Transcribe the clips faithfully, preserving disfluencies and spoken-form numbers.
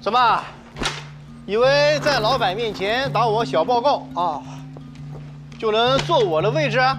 什么？以为在老板面前打我小报告啊，就能坐我的位置啊？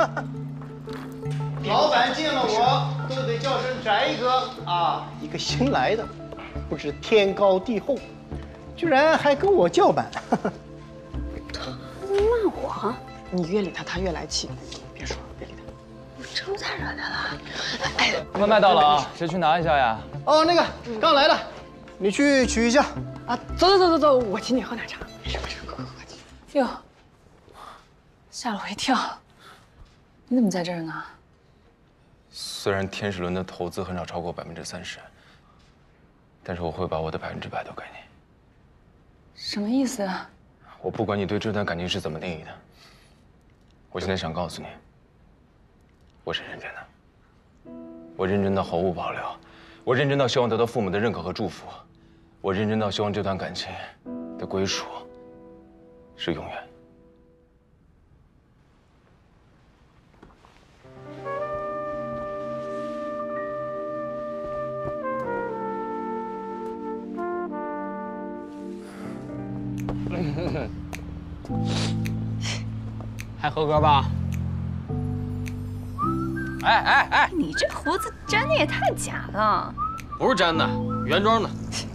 老板见了我都得叫声翟哥啊！一个新来的，不知天高地厚，居然还跟我叫板。 他骂我？ 你越理他，他越来气。别说了，别理他。 我真在惹他了。哎， 外卖到了啊，谁去拿一下呀？ 哦，那个刚来的，你去取一下。 啊，走走走走走，我请你喝奶茶。没事没事，快快快去。 哟，吓了我一跳。你怎么在这儿呢？ 虽然天使轮的投资很少超过百分之三十，但是我会把我的百分之百都给你。 什么意思啊？ 我不管你对这段感情是怎么定义的，我现在想告诉你，我是认真的。我认真到毫无保留，我认真到希望得到父母的认可和祝福，我认真到希望这段感情的归属是永远。 还合格吧？哎哎哎！ 你这胡子粘的也太假了。 不是粘的，原装的。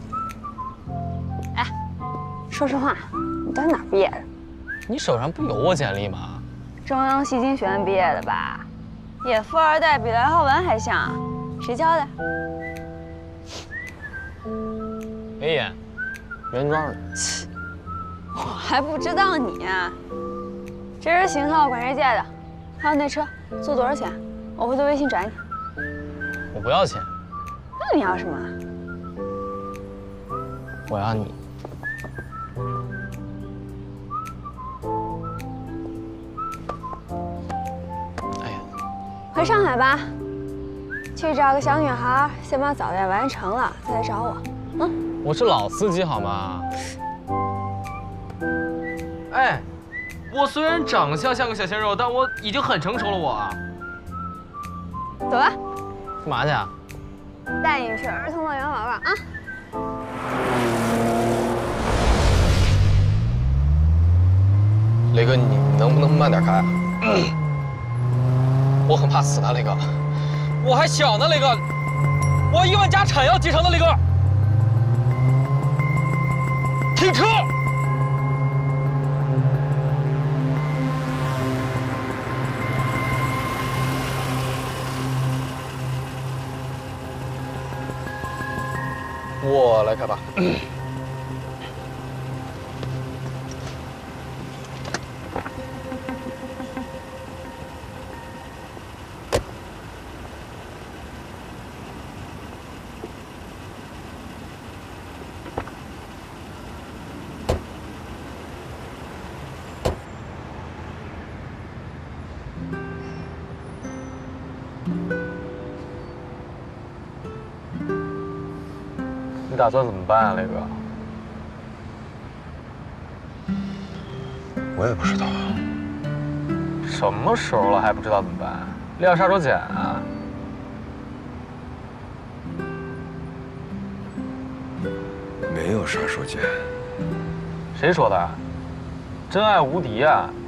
哎，说实话，你到底哪毕业的？ 你手上不有我简历吗？ 中央戏精学院毕业的吧？演富二代比梁浩文还像，谁教的？ 没演，原装的。 我还不知道你啊。这身型号管谁借的？还有那车，租多少钱？我回头微信转你。 我不要钱。 那你要什么？ 我要你。哎呀， 回上海吧，去找个小女孩，先把早恋完成了，再来找我。嗯， 我是老司机好吗？哎，我虽然长相像个小鲜肉，但我已经很成熟了。我。 走吧。 干嘛去啊？ 带你去儿童乐园玩玩啊！ 雷哥，你能不能慢点开啊？我很怕死的，雷哥。我还小呢，雷哥。我亿万家产要继承的，雷哥。停车！我来开吧。你打算怎么办啊，雷哥？ 我也不知道啊。 什么时候了还不知道怎么办？撂杀手锏啊！ 没有杀手锏。 谁说的？真爱无敌啊！